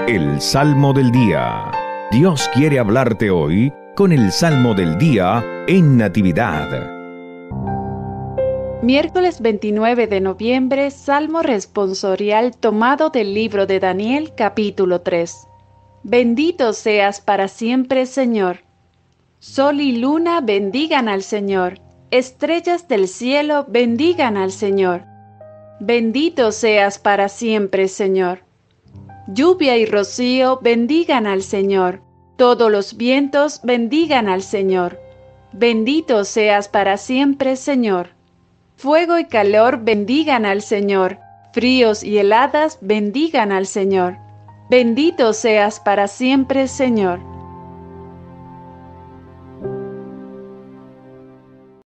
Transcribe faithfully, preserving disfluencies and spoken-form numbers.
El Salmo del Día. Dios quiere hablarte hoy con el Salmo del Día en Natividad. Miércoles veintinueve de noviembre, Salmo responsorial tomado del libro de Daniel, capítulo tres. Bendito seas para siempre, Señor. Sol y luna bendigan al Señor. Estrellas del cielo bendigan al Señor. Bendito seas para siempre, Señor. Lluvia y rocío bendigan al Señor. Todos los vientos bendigan al Señor. Bendito seas para siempre, Señor. Fuego y calor bendigan al Señor. Fríos y heladas bendigan al Señor. Bendito seas para siempre, Señor.